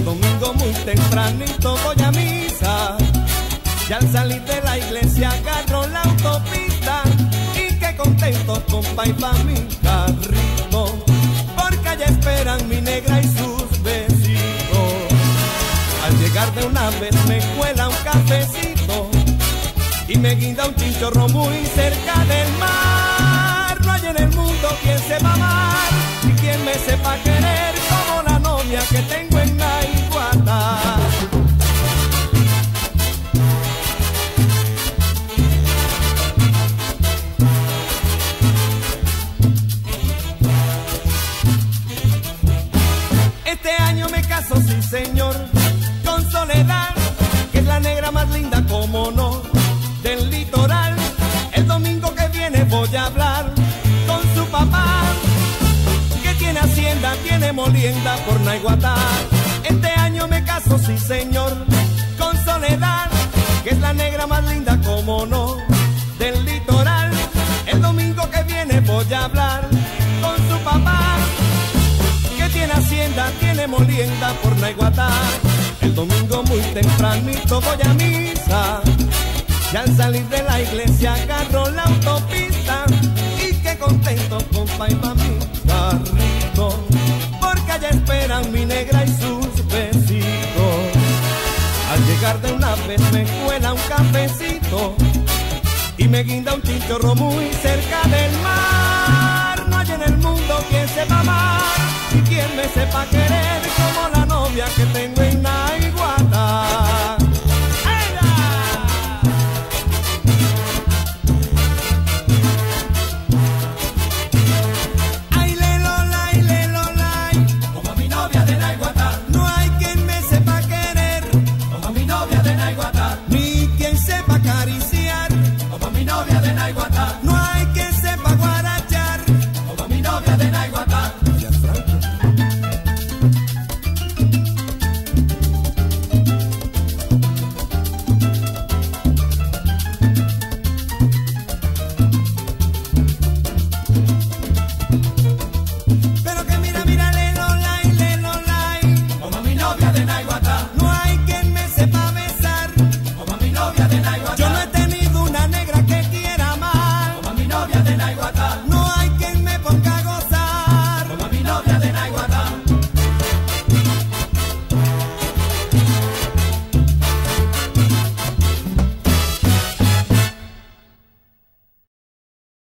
domingo muy tempranito voy a misa, y al salir de la iglesia agarro la autopista, y qué contento compa y pa' mi carrito, porque allá esperan mi negra y sus besitos. Al llegar de una vez me cuela un cafecito y me guinda un chinchorro muy cerca del mar. No hay en el mundo quien sepa amar y quien me sepa querer como la novia que tengo en la Iguata. Este año me caso, sí señor, con Soledad, que es la negra más linda, como no, del litoral. El domingo que viene voy a hablar con su papá, que tiene hacienda, tiene molienda por Naiguatá. Este año me caso, sí señor, con Soledad, que es la negra más linda, como no, del litoral. El domingo que viene voy a hablar con su papá, que tiene hacienda, tiene molienda por Naiguatá. El domingo muy tempranito voy a misa, y al salir de la iglesia agarro la autopista, y qué contento compa y pa' mi carrito, porque allá esperan mi negra y sus besitos. Al llegar de una vez me cuela un cafecito y me guinda un chinchorro muy cerca del mar. No hay en el mundo quien sepa amar y quien me sepa querer como la novia que tengo en la Iguata. No hay quien sepa guarachar como mi novia de Naiguatá. Pero que mira, mira, le lolay, como mi novia de Naiguatá. No hay quien me sepa besar como mi novia de Naiguatá.